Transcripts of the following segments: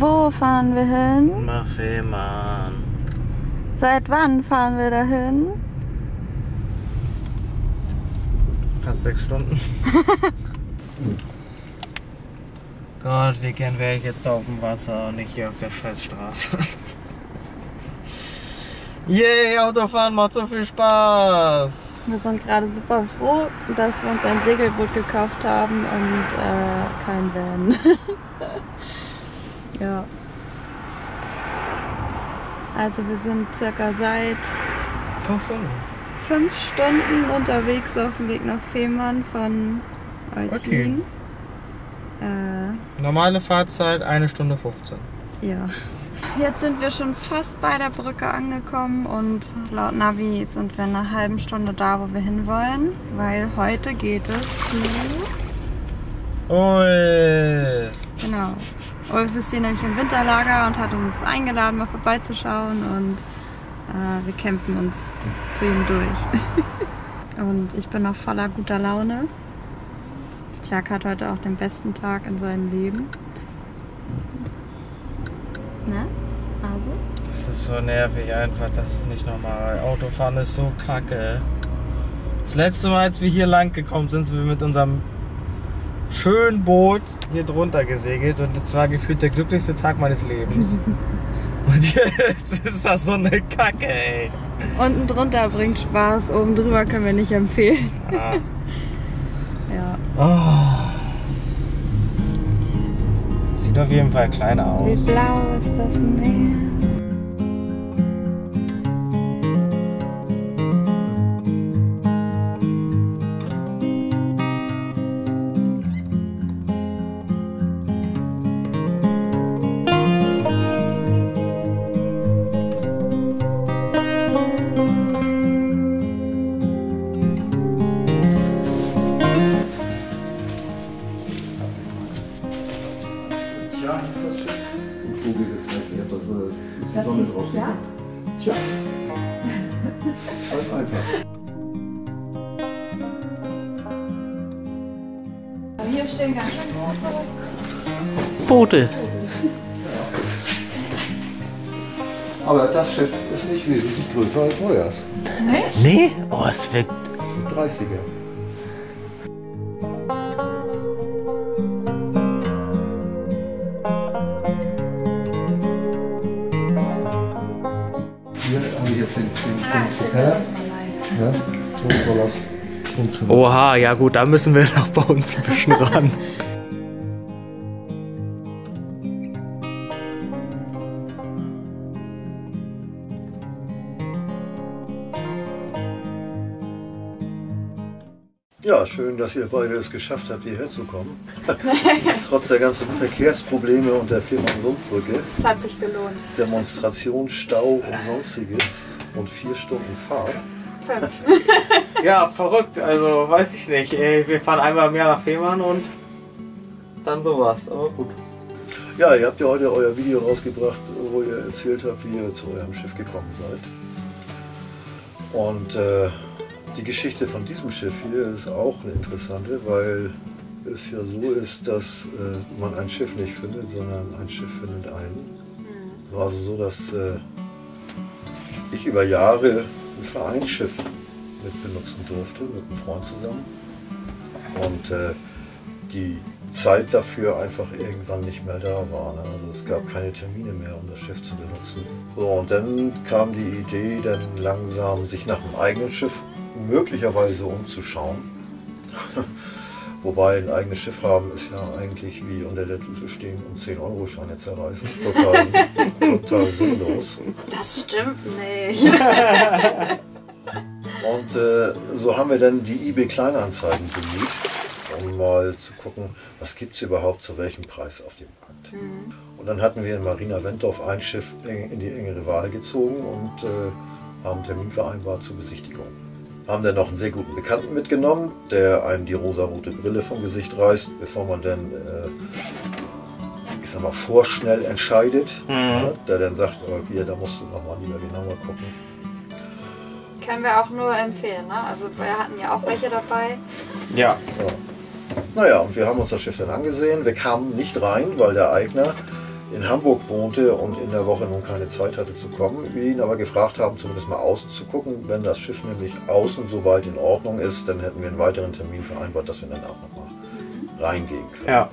Wo fahren wir hin? Nach Fehmarn. Seit wann fahren wir dahin? Fast 6 Stunden. Gott, wie gern wäre ich jetzt da auf dem Wasser und nicht hier auf der Scheißstraße. Yay, Autofahren macht so viel Spaß! Wir sind gerade super froh, dass wir uns ein Segelboot gekauft haben und kein Van. Ja. Also wir sind circa seit 5 Stunden unterwegs auf dem Weg nach Fehmarn von Eutin. Normale Fahrzeit 1 Stunde 15. Ja. Jetzt sind wir schon fast bei der Brücke angekommen und laut Navi sind wir in einer halben Stunde da, wo wir hinwollen, weil heute geht es zu... Ui. Genau. Ulf ist hier nämlich im Winterlager und hat uns eingeladen, mal vorbeizuschauen und wir kämpfen uns zu ihm durch. Und ich bin noch voller guter Laune. Tjag hat heute auch den besten Tag in seinem Leben. Ne? Also? Das ist so nervig einfach, das ist nicht normal. Autofahren ist so kacke. Das letzte Mal, als wir hier lang gekommen sind, sind wir mit unserem schönen Boot hier drunter gesegelt und das war gefühlt der glücklichste Tag meines Lebens. Und jetzt ist das so eine Kacke, ey. Unten drunter bringt Spaß, oben drüber können wir nicht empfehlen. Ja. Ja. Oh. Sieht auf jeden Fall kleiner aus. Wie blau ist das Meer? Ja, ist das schön. Und Vogel jetzt weiß nicht, ob das ist die Sonne drauf. Ja? Tja. Ganz einfach. Hier stehen ganz schön große Boote. Aber das Schiff ist nicht wesentlich größer als Royas. Nee? Oh, es wirkt. 30er. Hier haben wir jetzt den Propeller. Ja, so soll das funktionieren. Oha, ja gut, da müssen wir noch bei uns ein bisschen ran. Ja, schön, dass ihr beide es geschafft habt, hierher zu kommen. Trotz der ganzen Verkehrsprobleme und der Fehmarn-Sundbrücke. Es hat sich gelohnt. Demonstration, Stau und sonstiges und 4 Stunden Fahrt. 5. Ja, verrückt, also weiß ich nicht. Ey, wir fahren einmal im Jahr nach Fehmarn und dann sowas, aber gut. Ja, ihr habt ja heute euer Video rausgebracht, wo ihr erzählt habt, wie ihr zu eurem Schiff gekommen seid. Und die Geschichte von diesem Schiff hier ist auch eine interessante, weil es ja so ist, dass man ein Schiff nicht findet, sondern ein Schiff findet einen. Es war also so, dass ich über Jahre ein Vereinsschiff mit benutzen durfte, mit einem Freund zusammen. Und die Zeit dafür einfach irgendwann nicht mehr da war. Ne? Also es gab keine Termine mehr, um das Schiff zu benutzen. So, und dann kam die Idee, dann langsam sich nach einem eigenen Schiff möglicherweise umzuschauen. Wobei ein eigenes Schiff haben ist ja eigentlich wie unter der Dusche stehen und 10-Euro-Scheine zerreißen. Total sinnlos. Das stimmt nicht. Und so haben wir dann die eBay Kleinanzeigen bemüht, um mal zu gucken, was gibt es überhaupt zu welchem Preis auf dem Markt. Und dann hatten wir in Marina Wentorf ein Schiff in die engere Wahl gezogen und haben einen Termin vereinbart zur Besichtigung. Haben dann noch einen sehr guten Bekannten mitgenommen, der einem die rosarote Brille vom Gesicht reißt, bevor man dann, ich sag mal, vorschnell entscheidet. Ja, der dann sagt, oh, hier, da musst du noch mal lieber genauer gucken. Können wir auch nur empfehlen, ne? Also wir hatten ja auch welche dabei. Ja. Ja. Naja, und wir haben uns das Schiff dann angesehen. Wir kamen nicht rein, weil der Eigner in Hamburg wohnte und in der Woche nun keine Zeit hatte zu kommen. Wir ihn aber gefragt haben, zumindest mal außen zu gucken. Wenn das Schiff nämlich außen soweit in Ordnung ist, dann hätten wir einen weiteren Termin vereinbart, dass wir dann auch nochmal reingehen können. Ja.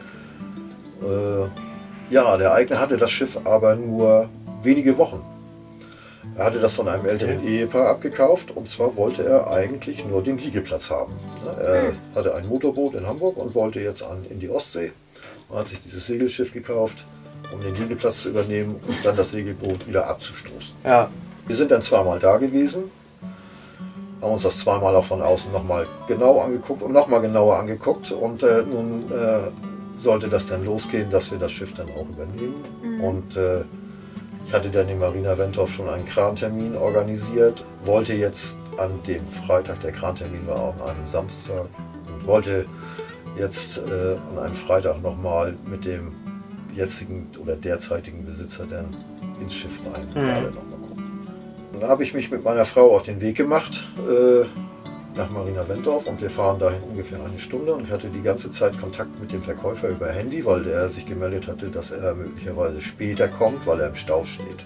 Ja, der Eigner hatte das Schiff aber nur wenige Wochen. Er hatte das von einem älteren Ehepaar abgekauft und zwar wollte er eigentlich nur den Liegeplatz haben. Er hatte ein Motorboot in Hamburg und wollte jetzt in die Ostsee. Man hat sich dieses Segelschiff gekauft, um den Liegeplatz zu übernehmen und dann das Segelboot wieder abzustoßen. Ja. Wir sind dann zweimal da gewesen, haben uns das zweimal auch von außen nochmal genau angeguckt und nochmal genauer angeguckt und nun sollte das dann losgehen, dass wir das Schiff dann auch übernehmen. Und ich hatte dann in Marina Wentorf schon einen Krantermin organisiert, wollte jetzt an dem Freitag, der Krantermin war auch an einem Samstag, und wollte jetzt an einem Freitag nochmal mit dem jetzigen oder derzeitigen Besitzer dann ins Schiff rein und alle nochmal gucken. Dann habe ich mich mit meiner Frau auf den Weg gemacht nach Marina Wentorf und wir fahren dahin ungefähr eine Stunde und hatte die ganze Zeit Kontakt mit dem Verkäufer über Handy, weil der sich gemeldet hatte, dass er möglicherweise später kommt, weil er im Stau steht.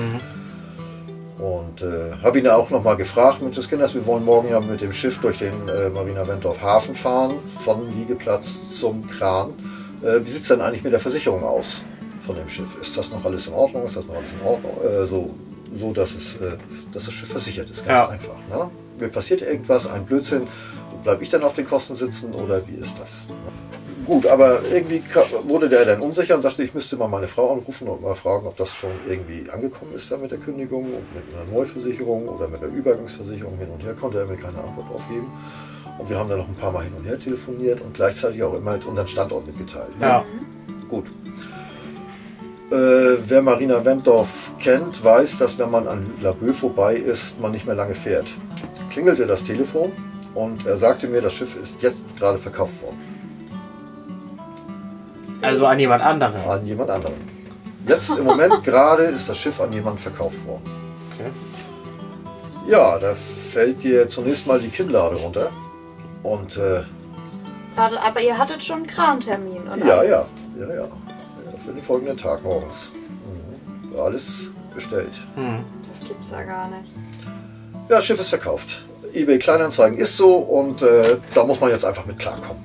Und habe ihn auch nochmal gefragt, Mensch, das Kinders, wir wollen morgen ja mit dem Schiff durch den Marina Wentorf Hafen fahren, von Liegeplatz zum Kran. Wie sieht es denn eigentlich mit der Versicherung aus von dem Schiff? Ist das noch alles in Ordnung? Ist das noch alles in Ordnung? So dass das Schiff versichert ist, ganz einfach. Ne? Mir passiert irgendwas, ein Blödsinn, bleibe ich dann auf den Kosten sitzen oder wie ist das? Gut, aber irgendwie wurde der dann unsicher und sagte, ich müsste mal meine Frau anrufen und mal fragen, ob das schon irgendwie angekommen ist da mit der Kündigung und mit einer Neuversicherung oder mit der Übergangsversicherung hin und her, konnte er mir keine Antwort drauf geben. Und wir haben dann noch ein paar Mal hin und her telefoniert und gleichzeitig auch immer unseren Standort mitgeteilt. Ja. Gut. Wer Marina Wentorf kennt, weiß, dass wenn man an Laboe vorbei ist, man nicht mehr lange fährt. Klingelte das Telefon und er sagte mir, das Schiff ist jetzt gerade verkauft worden. Also an jemand anderen? An jemand anderen. Jetzt im Moment gerade ist das Schiff an jemanden verkauft worden. Okay. Ja, da fällt dir zunächst mal die Kinnlade runter. Und Aber ihr hattet schon einen Krantermin, oder? ja. Für den folgenden Tag morgens. War alles bestellt. Das gibt's ja gar nicht. Ja, das Schiff ist verkauft. eBay Kleinanzeigen ist so und da muss man jetzt einfach mit klarkommen.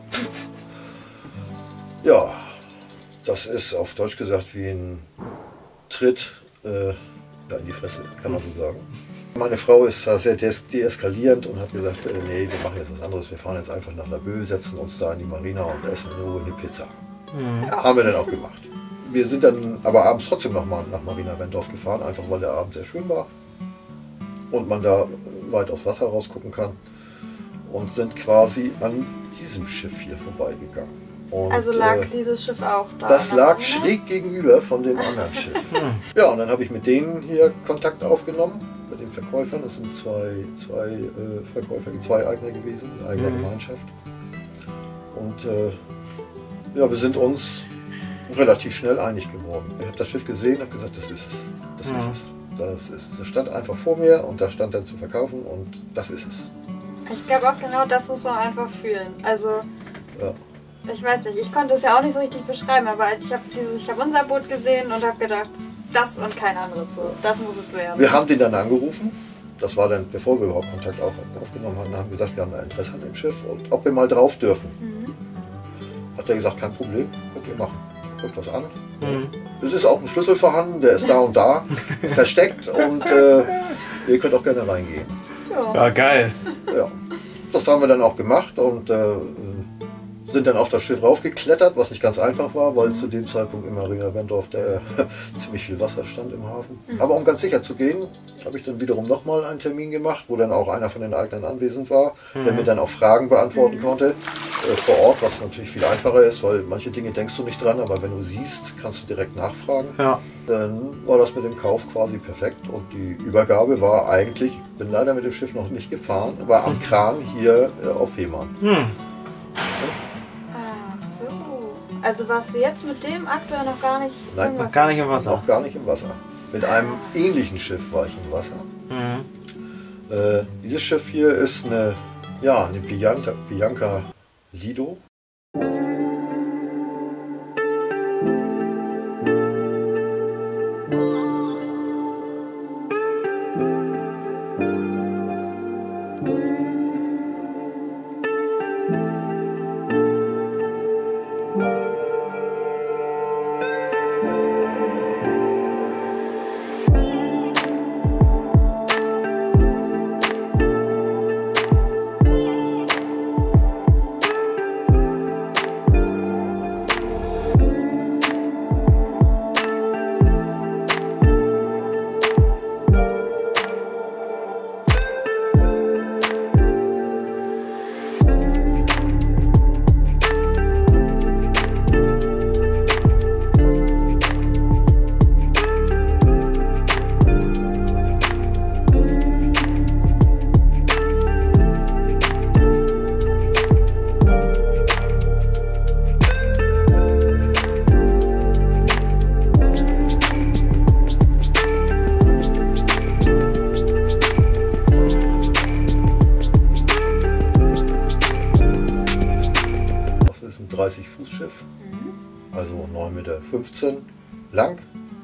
Ja, das ist auf Deutsch gesagt wie ein Tritt in die Fresse, kann man so sagen. Meine Frau ist da sehr deeskalierend und hat gesagt, nee, wir machen jetzt was anderes. Wir fahren jetzt einfach nach Laboe, setzen uns da in die Marina und essen in Ruhe eine Pizza. Ja. Haben wir dann auch gemacht. Wir sind dann aber abends trotzdem nochmal nach Marina Wentorf gefahren, einfach weil der Abend sehr schön war und man da weit aufs Wasser rausgucken kann und sind quasi an diesem Schiff hier vorbeigegangen. Und, Also lag dieses Schiff auch da? das lag schräg gegenüber von dem anderen Schiff. Ja, und dann habe ich mit denen hier Kontakt aufgenommen, mit den Verkäufern. Das sind zwei Verkäufer, zwei Eigner gewesen, eine eigene Gemeinschaft. Und ja, wir sind uns relativ schnell einig geworden. Ich habe das Schiff gesehen und habe gesagt, das ist es. Das ist es. Das ist es. Das stand einfach vor mir und da stand dann zu verkaufen und das ist es. Ich glaube auch genau das muss man einfach fühlen. Also, Ja. ich weiß nicht, ich konnte es ja auch nicht so richtig beschreiben, aber ich habe unser Boot gesehen und habe gedacht, das und kein anderes so. Das muss es werden. Wir haben den dann angerufen. Das war dann, bevor wir überhaupt Kontakt aufgenommen haben, haben wir gesagt, wir haben da Interesse an dem Schiff und ob wir mal drauf dürfen. Hat er gesagt, kein Problem, könnt ihr machen. Guckt das an. Es ist auch ein Schlüssel vorhanden, der ist da und da versteckt und ihr könnt auch gerne reingehen. Ja, geil. Ja, das haben wir dann auch gemacht und sind dann auf das Schiff raufgeklettert, was nicht ganz einfach war, weil zu dem Zeitpunkt in Marina Wentorf ziemlich viel Wasser stand im Hafen. Aber um ganz sicher zu gehen, habe ich dann wiederum nochmal einen Termin gemacht, wo dann auch einer von den Eignern anwesend war, der mir dann auch Fragen beantworten konnte vor Ort, was natürlich viel einfacher ist, weil manche Dinge denkst du nicht dran, aber wenn du siehst, kannst du direkt nachfragen. Ja. Dann war das mit dem Kauf quasi perfekt und die Übergabe war eigentlich, ich bin leider mit dem Schiff noch nicht gefahren, war am Kran hier auf Fehmarn. Also warst du jetzt mit dem aktuell noch gar nicht Nein, im Wasser? Gar nicht im Wasser. Noch gar nicht im Wasser. Mit einem ähnlichen Schiff war ich im Wasser. Dieses Schiff hier ist eine Bianca Lido. 30 Fuß Schiff, also 9,15 Meter lang,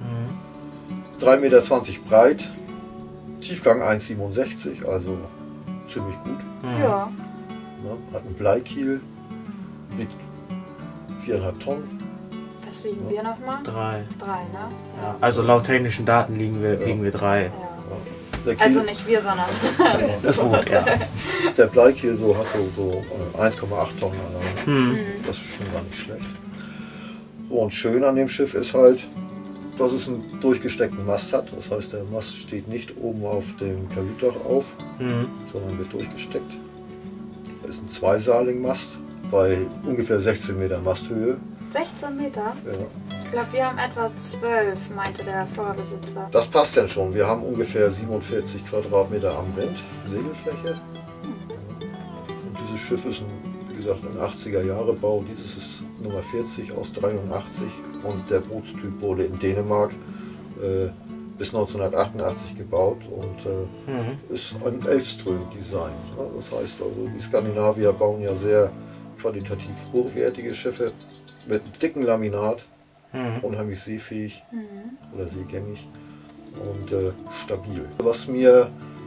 3,20 Meter breit, Tiefgang 1,67, also ziemlich gut. Ja. Ne? Hat einen Bleikiel, wiegt 4,5 Tonnen. Was wiegen wir nochmal? 3. 3, ne? Ja. Also laut technischen Daten wiegen wir 3. Ja. Der Kiel, Also nicht wir, sondern Das Boot, ja. der Bleikiel so hat so 1,8 Tonnen allein. Das ist schon gar nicht schlecht. So, und schön an dem Schiff ist halt, dass es einen durchgesteckten Mast hat. Das heißt, der Mast steht nicht oben auf dem Kajütdach auf, sondern wird durchgesteckt. Da ist ein Zweisaling-Mast bei ungefähr 16 Meter Masthöhe. 16 Meter? Ja. Ich glaube, wir haben etwa 12, meinte der Vorbesitzer. Das passt denn schon. Wir haben ungefähr 47 Quadratmeter am Wind, Segelfläche. Und dieses Schiff ist, wie gesagt, ein 80er-Jahre-Bau. Dieses ist Nummer 40 aus 83 und der Bootstyp wurde in Dänemark bis 1988 gebaut und ist ein Elfström-Design. Das heißt also, die Skandinavier bauen ja sehr qualitativ hochwertige Schiffe mit dicken Laminat, unheimlich seefähig oder seegängig und stabil. Was mir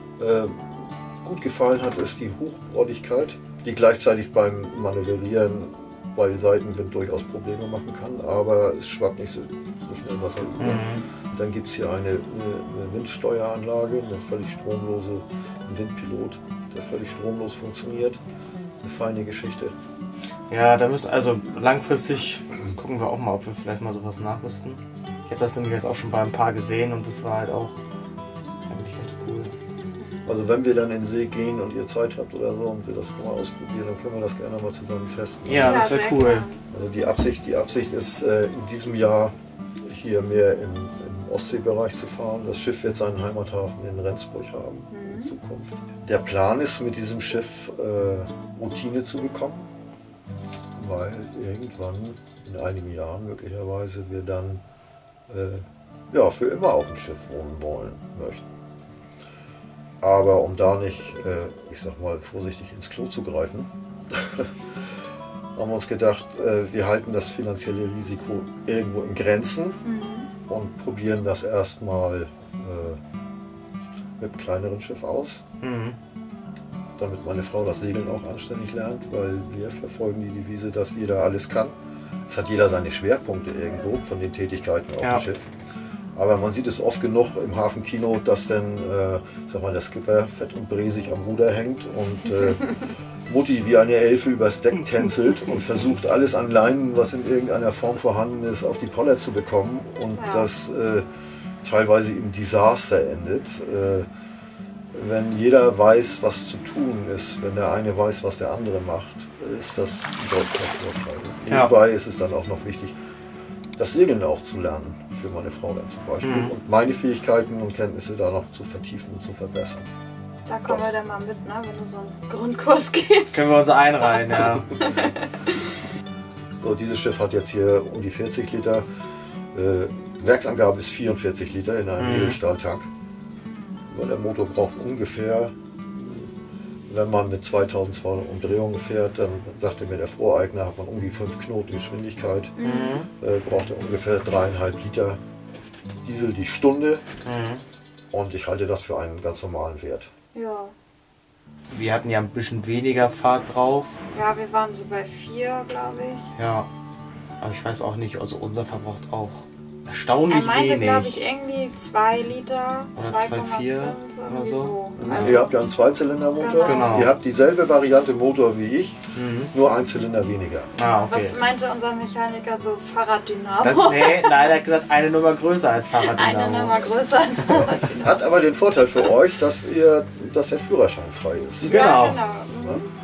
gut gefallen hat, ist die Hochbordigkeit, die gleichzeitig beim Manövrieren bei Seitenwind durchaus Probleme machen kann, aber es schwappt nicht so schnell Wasser über. Dann gibt es hier eine Windsteueranlage, eine völlig stromlose, ein Windpilot, der völlig stromlos funktioniert. Eine feine Geschichte. Ja, da müssen, also langfristig gucken wir auch mal, ob wir vielleicht mal sowas nachrüsten. Ich habe das nämlich jetzt auch schon bei ein paar gesehen und das war halt auch eigentlich ganz cool. Also wenn wir dann in den See gehen und ihr Zeit habt oder so und wir das mal ausprobieren, dann können wir das gerne mal zusammen testen. Ja, das wäre sehr cool. gerne. Also die Absicht ist in diesem Jahr hier mehr im Ostseebereich zu fahren. Das Schiff wird seinen Heimathafen in Rendsburg haben in Zukunft. Der Plan ist, mit diesem Schiff Routine zu bekommen, weil irgendwann in einigen Jahren möglicherweise wir dann ja, für immer auf dem Schiff wohnen wollen möchten. Aber um da nicht, ich sag mal vorsichtig ins Klo zu greifen, haben wir uns gedacht, wir halten das finanzielle Risiko irgendwo in Grenzen und probieren das erstmal mit einem kleineren Schiff aus, damit meine Frau das Segeln auch anständig lernt, weil wir verfolgen die Devise, dass jeder alles kann. Es hat jeder seine Schwerpunkte irgendwo von den Tätigkeiten auf dem Schiff. Aber man sieht es oft genug im Hafenkino, dass dann sag mal, der Skipper fett und bresig am Ruder hängt und Mutti wie eine Elfe übers Deck tänzelt und versucht alles an Leinen, was in irgendeiner Form vorhanden ist, auf die Poller zu bekommen und das teilweise im Desaster endet. Wenn jeder weiß, was zu tun ist, wenn der eine weiß, was der andere macht, ist das ein deutlicher Vorteil. Hierbei ist es dann auch noch wichtig, das Segeln auch zu lernen, für meine Frau dann zum Beispiel, und meine Fähigkeiten und Kenntnisse da noch zu vertiefen und zu verbessern. Da kommen wir dann mal mit, ne, wenn du so einen Grundkurs gibst. Können wir uns einreihen, ja. So, dieses Schiff hat jetzt hier um die 40 Liter. Werksangabe ist 44 Liter in einem Edelstahltank. Der Motor braucht ungefähr, wenn man mit 2200 Umdrehungen fährt, dann sagte mir der Voreigner, hat man um die 5 Knoten Geschwindigkeit, braucht er ungefähr 3,5 Liter Diesel die Stunde und ich halte das für einen ganz normalen Wert. Ja. Wir hatten ja ein bisschen weniger Fahrt drauf. Ja, wir waren so bei 4, glaube ich. Ja, aber ich weiß auch nicht, also unser verbraucht auch erstaunlich Er meinte, glaube wenig. ich, irgendwie 2 Liter, Oder 2,5 2,4 irgendwie oder so. Also, Ihr habt ja einen Zweizylindermotor, Genau. ihr habt dieselbe Variante Motor wie ich, nur ein Zylinder weniger. Ah, okay. was meinte unser Mechaniker, so Fahrraddynamo? Nee, leider gesagt, eine Nummer größer als Fahrraddynamo. Eine Nummer größer als Fahrraddynamo. Hat aber den Vorteil für euch, dass der Führerschein frei ist. Genau. Ja, genau. Ja?